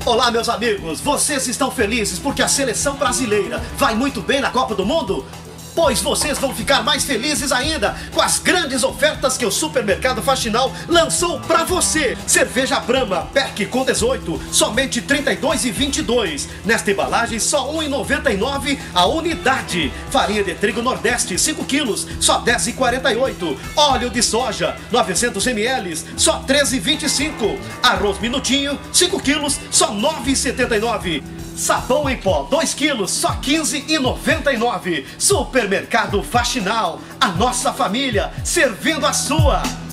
Olá, meus amigos, vocês estão felizes porque a seleção brasileira vai muito bem na Copa do Mundo? Pois vocês vão ficar mais felizes ainda com as grandes ofertas que o Supermercado Faxinal lançou pra você. Cerveja Brahma, pack com 18, somente R$ 32,22. Nesta embalagem, só R$ 1,99 a unidade. Farinha de trigo Nordeste, 5 quilos, só R$ 10,48. Óleo de soja, 900 ml, só R$ 13,25. Arroz Minutinho, 5 quilos, só R$ 9,79. Sabão em pó, 2 quilos, só R$ 15,99. Supermercado Faxinal, a nossa família servindo a sua.